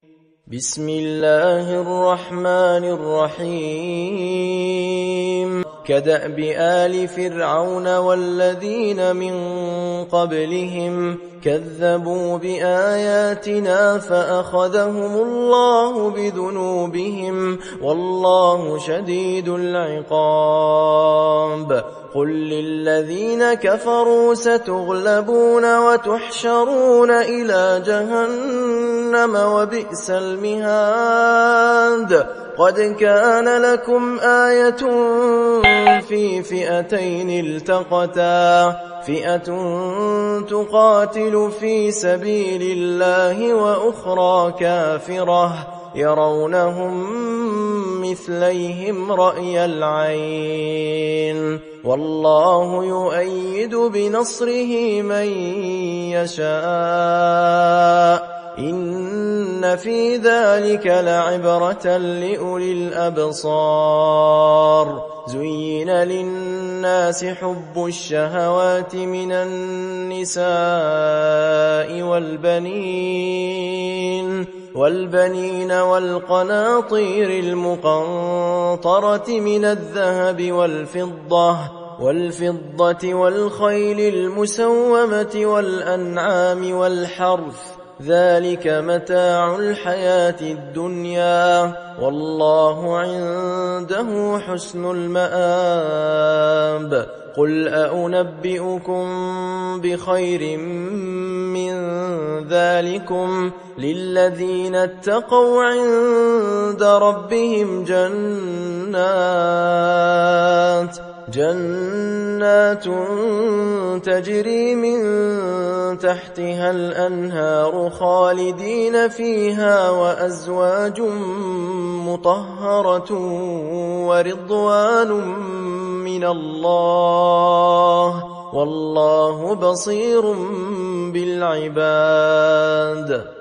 بسم الله الرحمن الرحيم كدأب آل فرعون والذين من قبلهم كذبوا بآياتنا فأخذهم الله بذنوبهم والله شديد العقاب قل للذين كفروا ستغلبون وتحشرون إلى جهنم وبئس المهاد قد كان لكم آية في فئتين التقتا فئة تقاتل في سبيل الله وأخرى كافرة يرونهم مثليهم رأي العين والله يؤيد بنصره من يشاء إن في ذلك لعبرة لأولي الأبصار زين للناس حب الشهوات من النساء والبنين والقناطير المقنطرة من الذهب والفضة والخيل المسومة والأنعام والحرث ذلك متاع الحياة الدنيا والله عنده حسن المآب قل أنبئكم بخير من ذلكم للذين اتقوا عند ربهم جنات تجري من تحتها الأنهار خالدين فيها وأزواج مطهرة ورضوان من الله والله بصير بالعباد